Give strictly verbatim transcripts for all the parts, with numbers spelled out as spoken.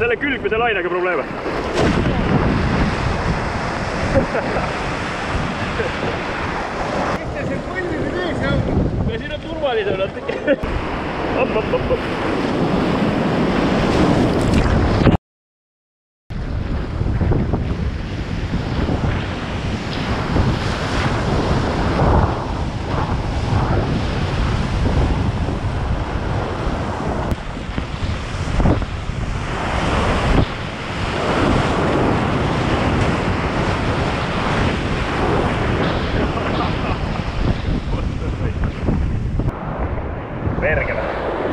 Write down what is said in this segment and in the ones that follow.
jälle külgmise lainega probleeme. Kes te see põlvide tees on? Ja siin on turvalisem natuke. Op, op, op, op. Perkele.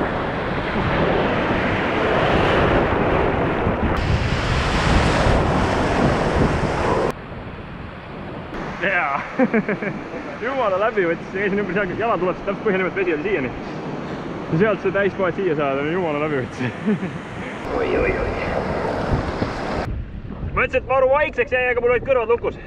Jaa. Jumala läbi võttis, käisin ümber seal, jalad ulatasid täpselt põhjanimelt, vesi oli siiani. Ja sealt see täispoed siia saada, jumala läbi võttis. Oi, oi, oi. Ma ütlesin, et maru vaikseks jäi, aga mul olid kõrvad lukus.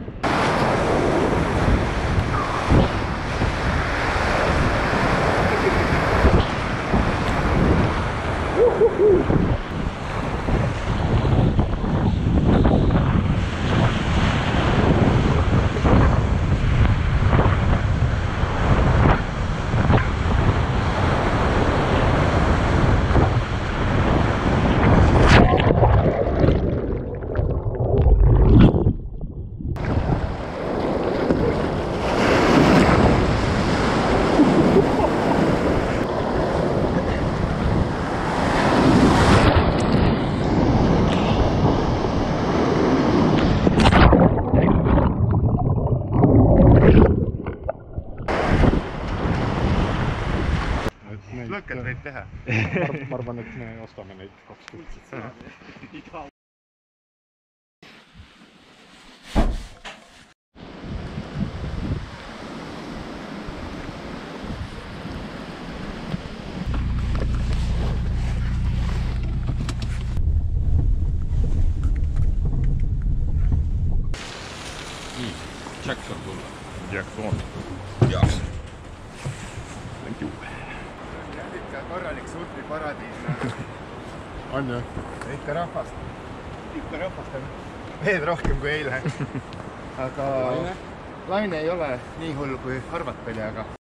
Lõkked võib teha. Ma arvan, et me ostame neid kaks kuldset. Jackson tulla. Jackson. Jackson. Thank you. Ikka korralik surfiparadiis. On ju? Ikka rahvast. Ikka rahvast on veel rohkem kui eile. Aga laine ei ole nii hull kui arvata oli, aga